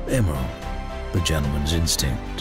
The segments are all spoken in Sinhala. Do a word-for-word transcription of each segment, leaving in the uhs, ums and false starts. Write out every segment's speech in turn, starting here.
Emma, the gentleman's instinct.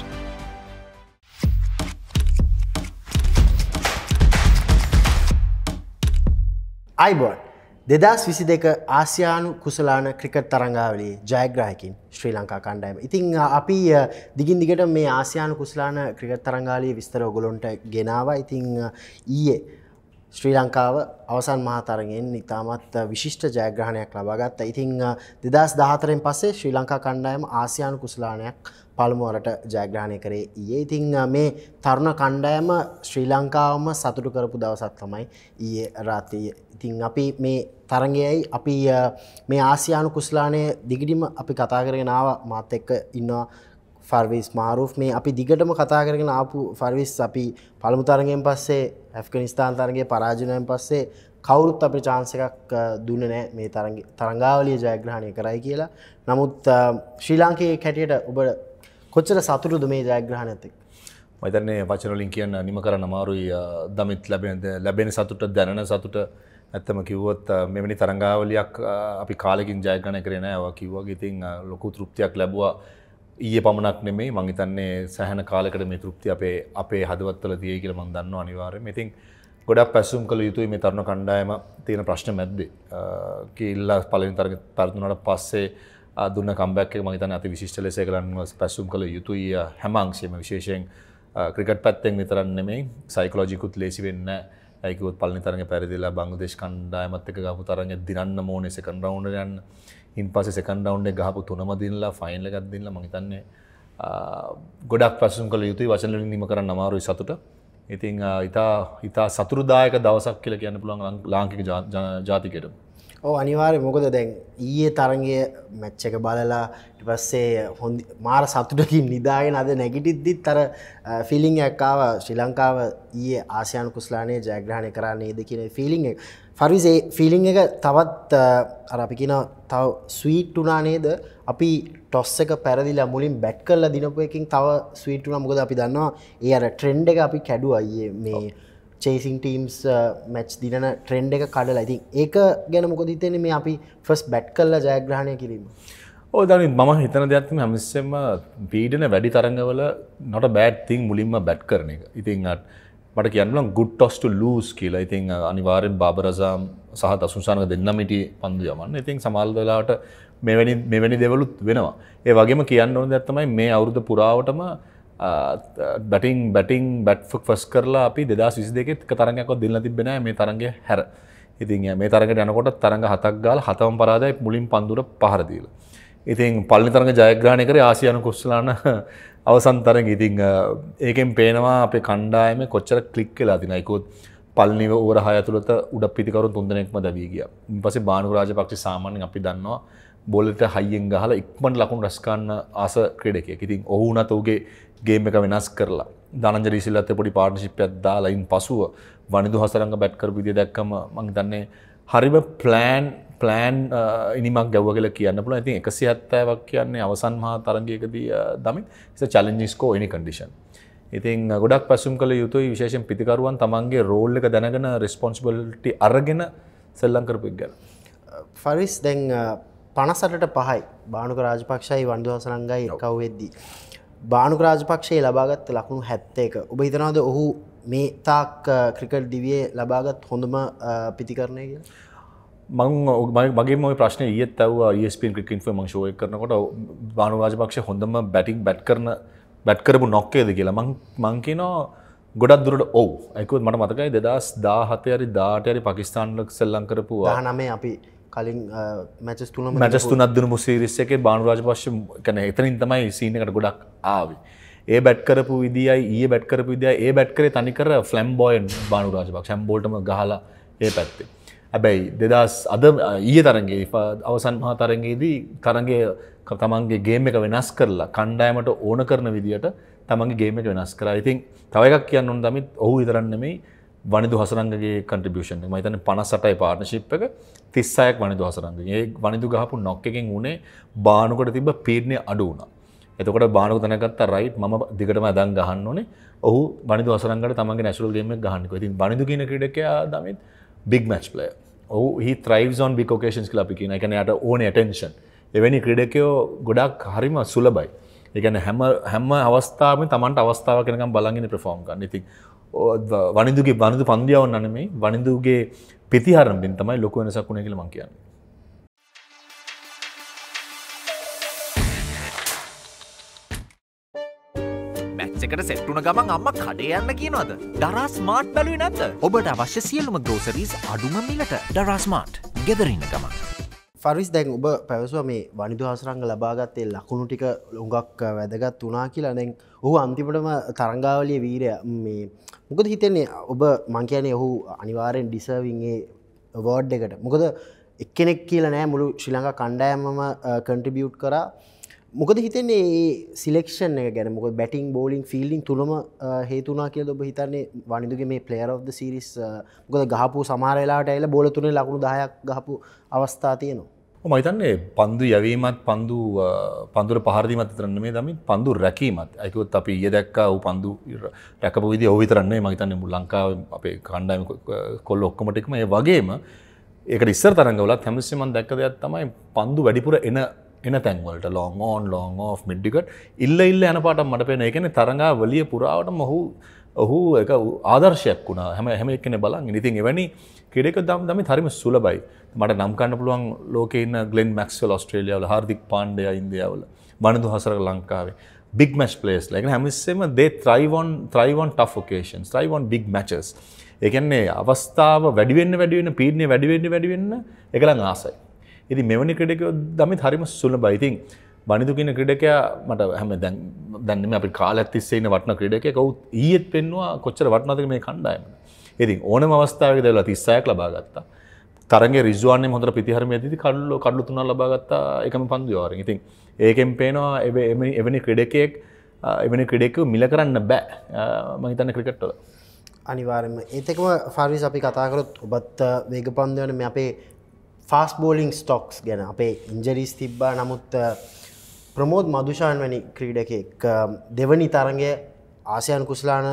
අයිබෝන් දෙදස් විසි දෙක ආසියානු කුසලාන ක්‍රිකට් තරංගාවලියේ ජයග්‍රාහකින් ශ්‍රී ලංකා කණ්ඩායම. ඉතින් අපි දිගින් දිගට මේ ආසියානු කුසලාන ක්‍රිකට් තරංගාවලියේ විස්තර ඔයගොල්ලන්ට ගෙනාවා. ඉතින් ඊයේ ශ්‍රී ලංකාව අවසන් මහා තරගයෙන් ඉතාමත් විශිෂ්ට ජයග්‍රහණයක් ලබා ගත්තා. ඉතින් දෙදස් දහහතරෙන් පස්සේ ශ්‍රී ලංකා කණ්ඩායම ආසියානු කුසලානයක් පළමු වරට ජයග්‍රහණය කරේ ඊයේ. ඉතින් මේ තරුණ කණ්ඩායම ශ්‍රී ලංකාවම සතුටු කරපු දවසක් තමයි ඊයේ රාත්‍රියේ. ඉතින් අපි මේ තරගයයි අපි මේ ආසියානු කුසලානයේ දිගටම අපි කතා කරගෙන ආවා. මාත් එක්ක ඉන්නවා ෆර්විස් මාරූෆ්. මේ අපි දිගටම කතා කරගෙන ආපු ෆර්විස් අපි පළමු තරගයෙන් පස්සේ ඇෆ්ගනිස්තාන් තරගයේ පරාජයයෙන් පස්සේ කවුරුත් අපිට chance එකක් දුන්නේ නැහැ මේ තරග තරංගාවලිය ජයග්‍රහණය කරයි කියලා. නමුත් ශ්‍රී ලාංකිකයෙක් හැටියට ඔබ කොච්චර සතුටුද මේ ජයග්‍රහණයත් එක්ක? මම හිතන්නේ වචන වලින් කියන්න නිම කරන්න අමාරුයි. දමිත් ලැබෙන ලැබෙන සතුට දැනෙන සතුට ඇත්තම කිව්වොත් මෙවැනි තරංගාවලියක් අපි කාලෙකින් ජයග්‍රහණය කරේ නැහැ. ඔයා කිව්වා. ඉතින් ලොකු තෘප්තියක් ලැබුවා. ඊයේ පමණක් නෙමෙයි මම හිතන්නේ සෑහෙන කාලයකට මේ තෘප්තිය අපේ අපේ හදවත්වල තියෙයි කියලා මම දන්නවා අනිවාර්යයෙන්ම. ඉතින් ගොඩක් පැසුම් කළ යුතුයි මේ තරුණ කණ්ඩායම තියෙන ප්‍රශ්න මැද්දේ. කීල්ලා පළවෙනි තරගෙ පරදුනාට පස්සේ දුන්න කම්බැක් එක මම හිතන්නේ අති විශිෂ්ට ලෙස ඒගොල්ලන්ව පැසුම් කළ යුතුයි හැම අංශෙම විශේෂයෙන් ක්‍රිකට් පැත්තෙන් විතරක් නෙමෙයි සයිකොලොජිකුත් ලේසි වෙන්නේ නැහැ. ඒ කිව්වොත් පළවෙනි තරගෙ පෙරදිලා බංග්ලාදේශ කණ්ඩායමත් එක්ක ගහපු තරගෙ දිනන්න ඕනේ සෙකන්ඩ් රවුන්ඩ් එකට යන්න. ඉන් පස්සේ සෙකන්ඩ් රවුන්ඩ් එක ගහපු තුනම දිනලා ෆයිනල් එකක් දිනලා මම හිතන්නේ ගොඩක් පැසුම් කළ යුතුයි වචන වලින් නිම කරන්න අමාරුයි සතුට. ඉතින් ඉතා ඉතා සතුටුදායක දවසක් කියලා කියන්න පුළුවන් ලාංකික ජාතිකයට. ඔව් අනිවාර්යයෙන්. මොකද දැන් ඊයේ තරගයේ මැච් එක බලලා ඊට පස්සේ හොඳ මාර සතුටකින් නිදාගෙන අද නැගිටිද්දිත් අර ෆීලිං එකක් ආවා ශ්‍රී ලංකාව ඊයේ ආසියානු කුසලානයේ ජයග්‍රහණය කරා නේද කියන ෆීලිං එක. ෆර්විස් ඒ ෆීලිං එක තවත් අර අපි කියන තව ස්වීට් වුණා නේද? අපි ටොස් එක පෙරදිලා මුලින් බැට් කරලා දිනපු එකකින් තව ස්වීට් වුණා. මොකද අපි දන්නවා ඒ අර ට්‍රෙන්ඩ් එක අපි කැඩුවා ඊයේ මේ chasing teams match දිනන ට්‍රෙන්ඩ් එක කඩලා. ඉතින් ඒක ගැන මොකද හිතෙන්නේ මේ අපි ෆස්ට් බැට් කරලා ජයග්‍රහණය කිරීම? ඔව් දනිත් මම හිතන දෙයක් තමයි හැමස්සෙම පීඩන වැඩි තරඟවල not a bad thing මුලින්ම බැට් කරන එක. ඉතින් මට කියන්න පුළුවන් good toss to lose කියලා. ඉතින් අනිවාර්යෙන් බාබර් අසම් සහ දසුන්සානක දෙන්නම හිටියේ පන්දු යවන්න. ඉතින් සමහර වෙලාවට මෙවැනි මෙවැනි දේවලුත් වෙනවා. ඒ වගේම කියන්න ඕන දෙයක් තමයි මේ අවුරුද්ද පුරාවටම බැටිං බැටිං බැට් ෆස්ට් කරලා අපි දෙදස් විසි දෙකේ එක තරගයක්වත් දෙන්න තිබ්බේ නැහැ මේ තරගය හැර. ඉතින් මේ තරගයට යනකොට තරග හතක් ගාලා හතම පරාදයි මුලින් පන්දුවට පහර දීලා. ඉතින් පළවෙනි තරග ජයග්‍රහණය කරේ ආසියානු කුසලාන අවසන් තරගය. ඉතින් ඒකෙන් පේනවා අපේ කණ්ඩායමේ කොච්චර ක්ලික් වෙලා තියෙනවද. ඒකෝත් පළවෙනි ඕවර හය ඇතුළත උඩ පිටිකරුන් තුන්දෙනෙක්ම දැවී ගියා. ඊට පස්සේ බානුක රාජපක්ෂ සාමාන්‍යයෙන් අපි දන්නවා බෝලරට හයියෙන් ගහලා ඉක්මනට ලකුණු රැස් ගන්න ආස ක්‍රීඩකයෙක්. ඉතින් ඔහු උනත් ඔහුගේ ගේම් එක වෙනස් කරලා ධනංජය රිසිලත් පොඩි පාර්ට්නර්ෂිප් එකක් දාලා ඉන් පසුව වනිදු හසරංග බැට් කරපු විදිය දැක්කම මම හිතන්නේ හරිම ප්ලෑන් ප්ලෑන් ඉනිමක් ගැව්වා කියලා කියන්න පුළුවන්. ඉතින් එකසිය හැත්තෑවක් කියන්නේ අවසන් මහා තරගයකදී දමින් it's a challenging score any condition. ඉතින් ගොඩක් පැසුම් කළ යුතුයි විශේෂයෙන් පිටිකරුවන් තමන්ගේ රෝල් එක දැනගෙන responsibility අරගෙන සෙල්ලම් කරපු එක ගැන. ෆරිස් දැන් පනස් අටට පහයි බානුක රාජපක්ෂයි වනිදු හසරංගයි එකව වෙද්දී බානුක රාජපක්ෂයේ ලබාගත් ලකුණු හැත්තෑක. ඔබ හිතනවාද ඔහු මේ තාක් ක්‍රිකට් දිවියේ ලබාගත් හොඳම පිතිකරණය කියලා? මම මගේම ওই ප්‍රශ්නේ ඊයේත් ඇහුවා E S P N cricket info මම ෂෝ එක කරනකොට බානුක රාජපක්ෂ හොඳම බැටිං බැට් කරන බැට් කරපු නොක්කේද කියලා. මම මම කියනවා ගොඩක් දුරට ඔව්. ඒකත් මට මතකයි දෙදස් දාහතේ හරි දාඅටේ හරි පාකිස්තාන්ලක් සෙල්ලම් කරපු දහනවයේ අපි කලින් මැචස් තුනම මැචස් තුනක් දුන්නු සීරීස් එකේ බානුක රාජපක්ෂ කියන්නේ එතනින් තමයි සීන් එකට ගොඩක් ආවේ. ඒ බැට් කරපු විදියයි ඊයේ බැට් කරපු විදියයි ඒ බැට් කරේ තනිකර ෆ්ලැම්බෝයන්ට් බානුක රාජපක්ෂ හැම බෝල්ටම ගහලා ඒ පැත්තේ. හැබැයි දෙදස් අද ඊයේ තරඟේ අවසන් මහා තරඟයේදී තරඟයේ තමන්ගේ ගේම් එක වෙනස් කරලා කණ්ඩායමට ඕන කරන විදියට තමන්ගේ ගේම් එක වෙනස් කරා. ඉතින් තව එකක් කියන්න ඕන තමයි ඔහු විතරක් නෙමෙයි වනිදු හසරංගගේ කන්ට්‍රිබියුෂන් එක. මම හිතන්නේ පනස් අටයි පාර්ට්නර්ෂිප් එක තිස් හයක් වනිදු හසරංගගේ. ඒ වනිදු ගහපු නොක් එකෙන් උනේ බානුකට තිබ්බ පීඩනය අඩු වුණා. එතකොට බානුක දැනගත්තා රයිට් මම දිගටම අදන් ගහන්න ඕනේ. ඔහු වනිදු හසරංගට තමන්ගේ නැචරල් ගේම් එක ගහන්න කිව්වා. ඉතින් වනිදු කියන ක්‍රීඩකයා දමිත් big match player. ඔහු he thrives on big occasions කියලා අපි කියනවා. ඒ කියන්නේ යාට ඕනේ attention. එවැනි ක්‍රීඩකයෝ ගොඩක් හරිම සුලභයි. ඒ කියන්නේ හැම හැම අවස්ථාවෙම Tamanට අවස්ථාවක් වෙනකම් බලන් ඉන්නේ perform කරන්න. ඉතින් වනිදුගේ වනිදු පන්දියවන්න නෙමෙයි වනිදුගේ පිටිහරම්ෙන් තමයි ලොකු වෙනසක් වුණේ කියලා මම කියන්නේ. මැච් එකට සෙට් වුණ ගමන් අම්මා කඩේ යන්න කියනවද? දරා ස්මාර්ට් බැලුවේ නැද්ද? ඔබට අවශ්‍ය සියලුම ග්‍රෝසරිස් අඩුම මිලට දරා ස්මාර්ට් ගෙදර ඉන්න ගමන්. ෆරිස් දැන් ඔබ පැවසුවා මේ වනිදු හසරංග ලබාගත්තේ ලකුණු ටික උඟක් වැදගත් වුණා කියලා. දැන් ඔහු අන්තිමටම තරංගාවලියේ වීරයා මේ මොකද හිතන්නේ ඔබ මං කියන්නේ ඔහු අනිවාර්යෙන් ඩිසර්විං ඒ අවෝඩ් එකට. මොකද එක්කෙනෙක් කියලා නෑ මුළු ශ්‍රී ලංකා කණ්ඩායමම කන්ට්‍රිබියුට් කරා. මොකද හිතන්නේ මේ සිලෙක්ෂන් එක ගැන? මොකද බැටිං බෝලිං ෆීල්ඩිං තුනම හේතු වුණා කියලාද ඔබ හිතන්නේ වනිදුගේ මේ ප්ලේයර් ඔෆ් ද සීරීස්? මොකද ගහපු සමහර වෙලාවට ඇවිල්ලා බෝල තුනේ ලකුණු දහයක් ගහපු අවස්ථා තියෙනවා. මම හිතන්නේ පන්දු යැවීමත් පන්දු පන්දුර පහර දීමත් විතර නෙමෙයි තමයි පන්දු රැකීමත්. ඒකවත් අපි ඊයේ දැක්කා ඌ පන්දු රැකපු විදිය ඔය විතර නෙමෙයි. මම හිතන්නේ මුළු ලංකාවේ අපේ කණ්ඩායම කොල්ල ඔක්කොම ටිකම ඒ වගේම ඒකට ඉස්සර තරංගවලත් හැමතිස්සෙම මම දැක්ක දෙයක් තමයි පන්දු වැඩිපුර එන එන තැන් වලට long on long off mid wicket ඉල්ල ඉල්ල යන පාටම මට පේන. ඒ කියන්නේ තරංගාවලිය පුරාවටම ඔහු ඔහු එක ආදර්ශයක් වුණා හැම හැම එක්කෙනෙක් බලන්. ඉතින් එවැනි ක්‍රීඩක දමත් හරිම සුලභයි. මට නම් කරන්න පුළුවන් ලෝකේ ඉන්න ග්ලෙන් මැක්ස්වෙල් ඕස්ට්‍රේලියාවල, හාර්දික් පාණ්ඩයා ඉන්දියාවල, වනිදු හසරක ලංකාවේ big match players like හැමතිස්සෙම they thrive on thrive on tough occasions, thrive on big matches. ඒ කියන්නේ අවස්ථාව වැඩි වෙන්න වැඩි වෙන්න පීඩනය වැඩි වෙන්න වැඩි වෙන්න ඒකලන් ආසයි. ඉතින් මෙවැනි ක්‍රීඩකයෝ දමත් හරිම සුලභයි. ඉතින් වනිදු කියන ක්‍රීඩකයා මට හැම දැන් දැන් නෙමෙයි අපි කාලයක් තිස්සේ ඉන්න වටිනා ක්‍රීඩකයෙක්. ඔහු ඊයේත් පෙන්නවා කොච්චර වටිනවද මේ කණ්ඩායම. ඉතින් ඕනම අවස්ථාවක දාලා තිස් හයක් ලබා ගත්තා. තරංගේ රිස්වාන්නේ හොඳට පිටිහරමේදී කඩලු කඩලු තුනක් ලබා ගත්තා එකම පන්දු වාරෙන්. ඉතින් ඒකෙන් පේනවා එවැනි එවැනි ක්‍රීඩකයෙක් එවැනි ක්‍රීඩකයෙකු මිල කරන්න බෑ මම හිතන්නේ ක්‍රිකට් වල. අනිවාර්යයෙන්ම ඒත් එක්කම ෆාරිස් අපි කතා කරොත් ඔබත් වේග පන්දු වල මේ අපේ ෆාස්ට් බෝලිං ස්ටොක්ස් ගැන අපේ ඉන්ජරිස් තිබ්බා. නමුත් ප්‍රමෝද් මදුෂාන් වැනි ක්‍රීඩකයෙක් දෙවනි තරඟය ආසියානු කුසලාන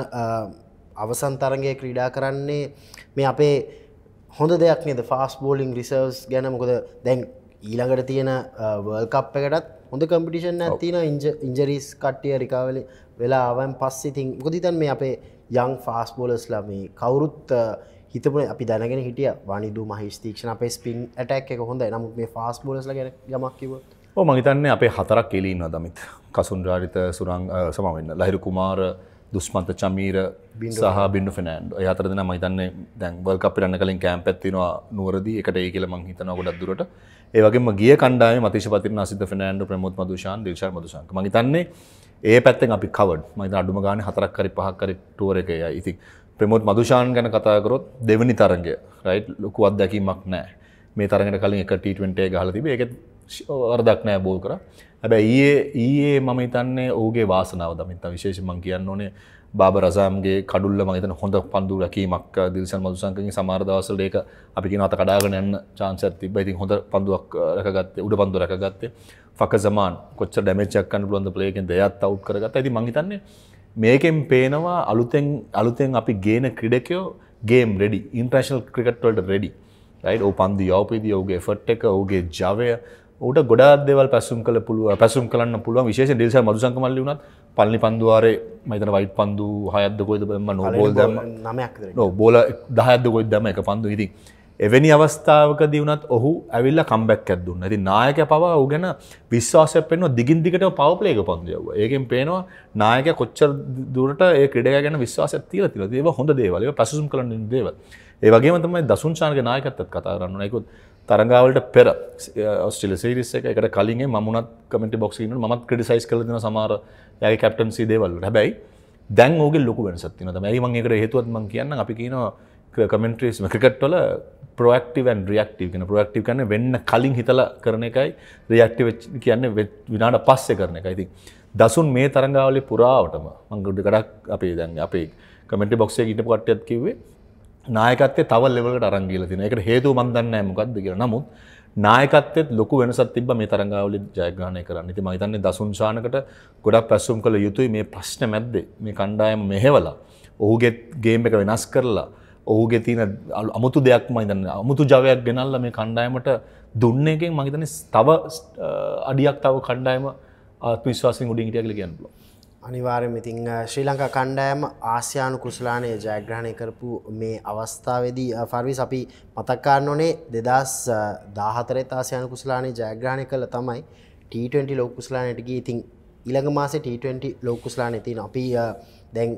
අවසන් තරඟයේ ක්‍රීඩා කරන්නේ මේ අපේ හොඳ දෙයක් නේද ෆාස්ට් බෝලිං රිසර්ව්ස් ගැන? මොකද දැන් ඊළඟට තියෙන වර්ල්ඩ් කප් එකටත් හොඳ කම්පිටිෂන් එකක් තියෙනවා. ඉන්ජරිස් කට්ටිය රිකවරි වෙලා ආවන් පස්සේ ඉතින් මොකද හිතන්නේ මේ අපේ යං ෆාස්ට් බෝලර්ස්ලා මේ කවුරුත් හිතපුනේ අපි දැනගෙන හිටියා වනිදු මහේෂ් තීක්ෂණ අපේ ස්පින් ඇටැක් එක හොඳයි. නමුත් මේ ෆාස්ට් බෝලර්ස්ලා ගැන යමක් කිව්වොත් ඔව් මම හිතන්නේ අපේ හතරක් එළි ඉන්නවා දමිත්. කසුන්රාරිත සුරංග සමම වෙන්න ලහිරු කුමාර දුස්මන්ත චමීර සහ බින්ඩු ෆෙනෑන්ඩෝ. ඒ හතර දෙනා මම හිතන්නේ දැන් වර්ල්ඩ් කප් එකට යන්න කලින් කැම්ප් එකක් තියෙනවා නුවරදී. ඒකට ඒ කියලා මම හිතනවා ගොඩක් දුරට. ඒ වගේම ගිය කණ්ඩායමේ මතීෂ පතිරණ, අසිත ෆෙනෑන්ඩෝ, ප්‍රමෝද් මදුෂාන්, දිල්ෂාඩ් මදුෂාන්. මම හිතන්නේ ඒ පැත්තෙන් අපි කවර්ඩ්. මම හිතන අඩුම ගානේ හතරක් හරි පහක් හරි ටුවර් එකේ යයි. ඉතින් ප්‍රමෝද් මදුෂාන් ගැන කතා කරොත් දෙවෙනි තරඟය රයිට් ලොකු අත්දැකීමක් නැහැ. මේ තරඟයට කලින් එක ටී ට්වෙන්ටි එක ගහලා තිබේ. ඒකෙත් වරදක් නැහැ බෝල් කරා. හැබැයි ඊයේ ඊයේ මම හිතන්නේ ඔහුගේ වාසනාව දමිත් විශේෂයෙන් මම කියන්න ඕනේ බාබර් අසම්ගේ කඩුල්ල මම හිතන හොඳ පන්දු රැකීමක් දිල්ෂන් මදුසංකගේ සමහර දවස්වල ඒක අපි කියන අත කඩාගෙන යන්න chance එකක් තිබ්බා. ඉතින් හොඳ පන්දුවක් රැකගත්තේ උඩ පන්දුව රැකගත්තේ. ෆකර් සමාන් කොච්චර ඩැමේජ් එකක් ගන්න පුළුවන්ද ප්ලේ එකෙන් දෙයත් අවුට් කරගත්තා. ඉතින් මම හිතන්නේ මේකෙන් පේනවා අලුතෙන් අලුතෙන් අපි ගේන ක්‍රීඩකයෝ ගේම් රෙඩි, ඉන්ටර්නැෂනල් ක්‍රිකට් වලට රෙඩි. රයිට් ඔව් පන්දු යවපෙදී ඔහුගේ එෆර්ට් එක ඔහුගේ ජවය ඌට ගොඩාක් දේවල් පැසුම් කළ පුළුවන් පැසුම් කරන්න පුළුවන්. විශේෂයෙන් දිල්ෂාඩ් මදුසංක මල්ලි වුණත් පළවෙනි පන්දු වාරේ මම හිතන වයිට් පන්දු හයක්ද කොයිද මම නෝ බෝල් දැම්ම නවයක් විතර. නෝ බෝල දහයක්ද කොයිද දැම්ම එක පන්දු. ඉතින් එවැනි අවස්ථාවකදී වුණත් ඔහු ඇවිල්ලා කම්බැක් එකක් දුන්නා. ඉතින් නායකයා පවා ඔහු ගැන විශ්වාසයක් පෙන්වනවා. දිගින් දිගටම පවර් ප්ලේ එක පන්දු යවුවා. ඒකෙන් පේනවා නායකයා කොච්චර දුරට ඒ ක්‍රීඩකයා ගැන විශ්වාසයක් තියලා තියෙනවද. ඒවා හොඳ දේවල්. ඒවා පැසසුම් කරන්න ඉන්න දේවල්. ඒ වගේම තමයි දසුන් චානගේ නායකත්වයත් කතා කරන්න ඕනේ. ඒකත් තරංගාවලට පෙර ඔස්ට්‍රේලියා සීරීස් එක එකට කලින් මම උනත් කමෙන්ටරි බොක්ස් එකේ ඉන්නවා. මමත් ක්‍රිටිසයිස් කරලා දෙනවා සමහර යාගේ කැප්ටන්සි දේවල් වල. හැබැයි දැන් ඕකේ ලොකු වෙනසක් තියෙනවා. තමයි මම ඒකට හේතුවත් මම කියන්නම් අපි කියනවා කමෙන්ටරිස් ක්‍රිකට් වල ප්‍රොඇක්ටිව් ඇන්ඩ් රියැක්ටිව් කියන ප්‍රොඇක්ටිව් කියන්නේ වෙන්න කලින් හිතලා කරන එකයි රියැක්ටිව් කියන්නේ විනාඩ පස්සේ කරන එකයි. ඉතින් දසුන් මේ තරංගාවලිය පුරාවටම මම ගොඩක් අපේ දැන් අපේ කමෙන්ටරි බොක්ස් එකේ හිටපු කට්ටියත් කිව්වේ නායකත්වයේ තව ලෙවල් එකට අරන් ගිහලා තියෙනවා. ඒකට හේතුව මම දන්නේ නැහැ මොකක්ද කියලා. නමුත් නායකත්වයේත් ලොකු වෙනසක් තිබ්බා මේ තරංගාවලිය ජයග්‍රහණය කරන්න. ඉතින් මම හිතන්නේ දසුන් ශානකට ගොඩක් පැසුම් කළ යුතුයි මේ ප්‍රශ්න මැද්දේ. මේ කණ්ඩායම මෙහෙवला ඔහුගේ ගේම් එක වෙනස් කරලා ඔහුගේ තියෙන අමුතු දෙයක් මම හිතන්නේ අමුතු ජවයක් ගෙනල්ලා මේ කණ්ඩායමට දුන්න එකෙන් මම හිතන්නේ තව අඩියක් තව කණ්ඩායම ආත්ම විශ්වාසයෙන් උඩින් හිටියා කියලා කියන්න පුළුවන්. අනිවාර්යයෙන්ම ඉතින් ශ්‍රී ලංකා කණ්ඩායම ආසියානු කුසලානය ජයග්‍රහණය කරපු මේ අවස්ථාවේදී ෆර්විස් අපි මතක් කරන්න ඕනේ දෙදාස් දාහතරේ ආසියානු කුසලානය ජයග්‍රහණය කළා තමයි ටී ට්වෙන්ටි ලෝක කුසලානයට ගියේ. ඉතින් ඊළඟ මාසේ ටී ට්වෙන්ටි ලෝක කුසලානය තියෙන අපි දැන්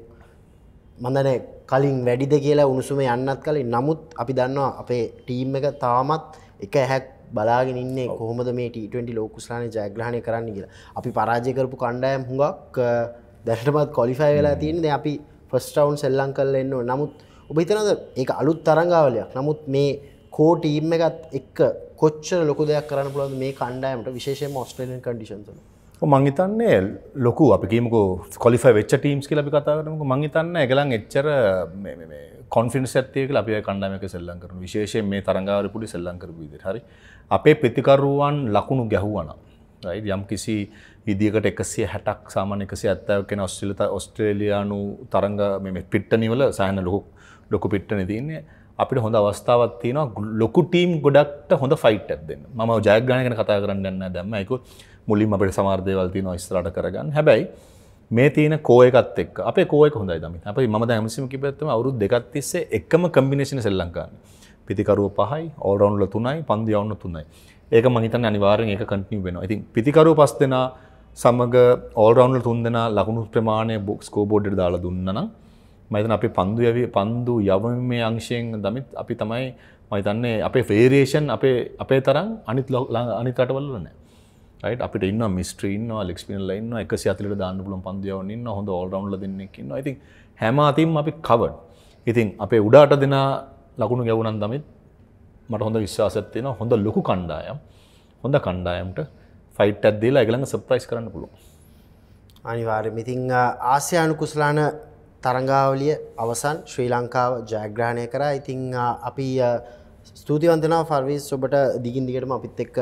මන්දනේ කලින් වැඩිද කියලා උණුසුම යන්නත් කලින් නමුත් අපි දන්නවා අපේ ටීම් එක තාමත් එක ඇහැක් බලාගෙන ඉන්නේ කොහොමද මේ ටී ට්වෙන්ටි ලෝක කුසලානය ජයග්‍රහණය කරන්න කියලා. අපි පරාජය කරපු කණ්ඩායම් හුඟක් දැනටමත් ක්වොලිෆයි වෙලා තියෙන්නේ. දැන් අපි ෆස්ට් රවුන්ඩ් සෙල්ලම් කරලා එන්න ඕන. නමුත් ඔබ හිතනවද ඒක අලුත් තරඟාවලියක්. නමුත් මේ කෝ ටීම් එකත් එක්ක කොච්චර ලොකු දෙයක් කරන්න පුළුවන්ද මේ කණ්ඩායමට විශේෂයෙන්ම ඔස්ට්‍රේලියන් කන්ඩිෂන්ස් වල. මං හිතන්නේ ලොකු අපි කියමුකෝ ක්වොලිෆයි වෙච්ච ටීම්ස් කියලා අපි කතා කරමුකෝ. මං හිතන්නේ ඒගොල්ලන් එච්චර මේ මේ මේ කොන්ෆිඩන්ස් එකක් තියෙ කියලා අපි ඒ කණ්ඩායමක සෙල්ලම් කරනවා. විශේෂයෙන් මේ තරඟාවලිය පුඩි සෙල්ලම් කරපු විදිහට. හරි. අපේ ප්‍රතිකරුවන් ලකුණු ගැහුවා නම් රයිට් යම් කිසි විදියකට එකසිය හැටක් සාමාන්‍ය එකසිය හැත්තෑවක් වෙන ඔස්ට්‍රේලියා ඔස්ට්‍රේලියානු තරඟ මේ පිට්ටනි වල සායන ලොකු ලොකු පිට්ටනි තියෙන්නේ. අපිට හොඳ අවස්ථාවක් තියෙනවා ලොකු ටීම් ගොඩක්ට හොඳ ෆයිට් එකක් දෙන්න. මම ජයග්‍රහණය ගැන කතා කරන්න යන්නේ නැහැ දැම්ම. ඒක මුලින්ම අපිට සමහර දේවල් තියෙනවා ඉස්සරහට කරගන්න. හැබැයි මේ තියෙන කෝ එකත් එක්ක අපේ කෝ එක හොඳයි තමයි. අපි මම දැන් හැමසෙම කිව්වත් තමයි අවුරුදු දෙකක් තිස්සේ එකම කම්බිනේෂන් සෙල්ලම් කරන්නේ. පිතිකරුව පහයි, ඕල් රවුන්ඩ් වල තුනයි, පන්දු යවන්න තුනයි. ඒක මම හිතන්නේ අනිවාර්යෙන් ඒක කන්ටිනියු වෙනවා. ඉතින් පිතිකරුව පස් දෙනා සමග ඕල් රවුන්ඩ් වල තුන් දෙනා ලකුණු ප්‍රමාණය ස්කෝර් බෝඩ් එකට දාලා දුන්නා නම් මම හිතන්නේ අපි පන්දු යවි පන්දු යවීමේ අංශයෙන් දමිත් අපි තමයි මම හිතන්නේ අපේ වේරියේෂන් අපේ අපේ තරම් අනිත් අනිත් රටවල වල නැහැ. රයිට් අපිට ඉන්නවා මිස්ට්‍රි ඉන්නවා ලෙග් ස්පිනර්ලා ඉන්නවා එකසිය හතළිහට දාන්න පුළුවන් පන්දු යවන්න ඉන්නවා හොඳ ඕල් රවුන්ඩ්ලා දෙන්නෙක් ඉන්නවා. ඉතින් හැම අතින්ම අපි කවර්ඩ්. ඉතින් අපේ උඩට දෙනා ලකුණු ගැවුනන් දමිත් මට හොඳ විශ්වාසයක් තියෙනවා හොඳ ලොකු කණ්ඩායම් හොඳ කණ්ඩායමට ෆයිට් එකක් දීලා ඒගොල්ලන්ව සර්ප්‍රයිස් කරන්න පුළුවන්. අනිවාර්යයෙන්ම ඉතින් ආසියානු කුසලාන තරඟාවලිය අවසන් ශ්‍රී ලංකාව ජයග්‍රහණය කරා. ඉතින් අපි ස්තුතිවන්ත වෙනවා ෆර්විස් ඔබට දිගින් දිගටම අපිත් එක්ක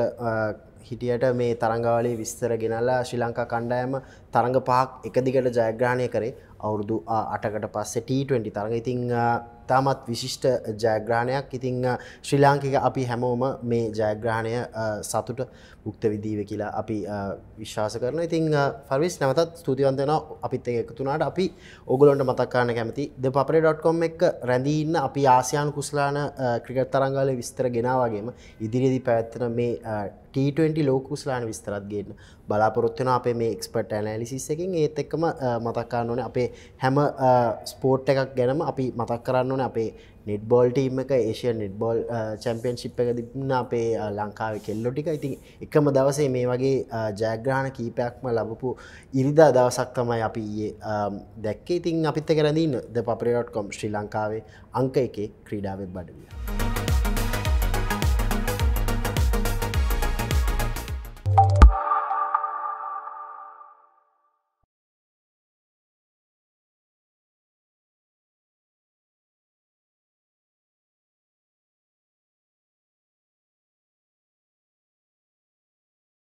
හිටියට මේ තරඟාවලියේ විස්තර ගෙනලා ශ්‍රී ලංකා කණ්ඩායම තරඟ පහක් එක දිගට ජයග්‍රහණය කරේ අවුරුදු අටකට පස්සේ ටී ට්වෙන්ටි තරඟ. ඉතින් තාමත් විශිෂ්ට ජයග්‍රහණයක්. ඉතින් ශ්‍රී ලාංකික අපි හැමෝම මේ ජයග්‍රහණය සතුට භුක්ත විඳීව කියලා අපි විශ්වාස කරනවා. ඉතින් ෆර්විස් නැවතත් ස්තුතිවන්ත වෙනවා අපිත් එක්ක එකතු වුණාට. අපි ඕගොල්ලන්ට මතක් කරන්න කැමති ද papare dot com එක රැඳී ඉන්න අපි ආසියානු කුසලාන ක්‍රිකට් තරඟාවලියේ විස්තර ගෙනා වගේම ඉදිරියේදී පැවැත්වෙන මේ ටී ට්වෙන්ටි ලෝක කුසලාන විස්තරත් ගේන්න බලාපොරොත්තු වෙනවා අපේ මේ එක්ස්පර්ට් ඇනලිසිස් එකෙන්. ඒත් එක්කම මතක් කරන්න ඕනේ අපේ හැම ස්පෝර්ට් එකක් ගැනම අපි මතක් කරන්න ඕනේ අපේ නෙට්බෝල් ටීම් එක ඒෂියන් නෙට්බෝල් චැම්පියන්ෂිප් එක දින්න අපේ ලංකාවේ කෙල්ලෝ ටික. ඉතින් එකම දවසේ මේ වගේ ජයග්‍රහණ කීපයක්ම ලැබපු ඉරිදා දවසක් තමයි අපි ඊයේ දැක්කේ. ඉතින් අපිත් එක්ක රැඳී ඉන්න ද papare dot com ශ්‍රී ලංකාවේ අංක එකේ ක්‍රීඩා වෙබ් අඩවිය.